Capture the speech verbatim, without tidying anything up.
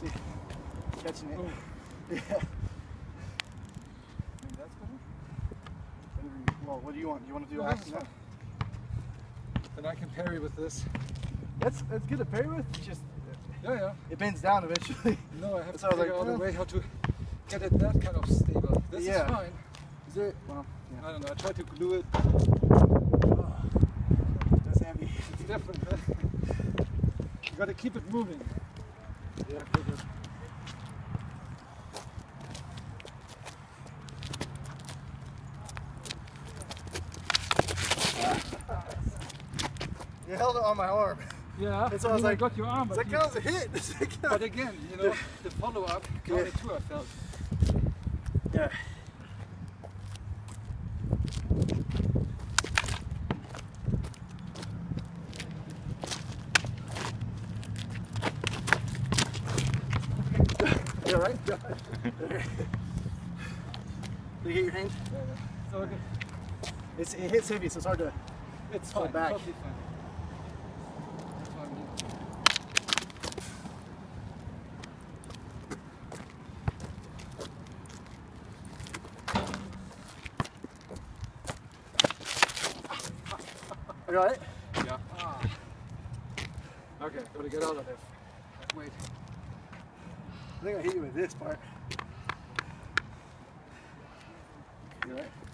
See, catching it. Oh. Yeah. Maybe that's better? Whatever you, well, what do you want? Do you want to do No, axe now? Then I can parry with this. That's, that's good to parry with. It's just, Yeah, yeah. it bends down eventually. No, I have So to I was figure like, out a well, way how to get it that kind of stable. This Yeah. is fine. Is it? Well, yeah. I don't know, I tried to glue it. Oh, that's heavy. It's different, huh? You gotta keep it moving. Yeah. I figured. You held it on my arm. Yeah, That's I, why I was mean, I like, got your arm, but, that you, counts as a hit. but again, you know, the follow-up counted Yeah. too, I felt. Yeah. You alright? Okay. Did you hit your hand? Yeah, yeah. So, okay. It's, it hits heavy, so it's hard to It's pull fine, back. totally fine. That's what I mean. Are you alright? Yeah. Ah. Okay, gotta get out of there. Wait. I think I hit you with this part. You alright?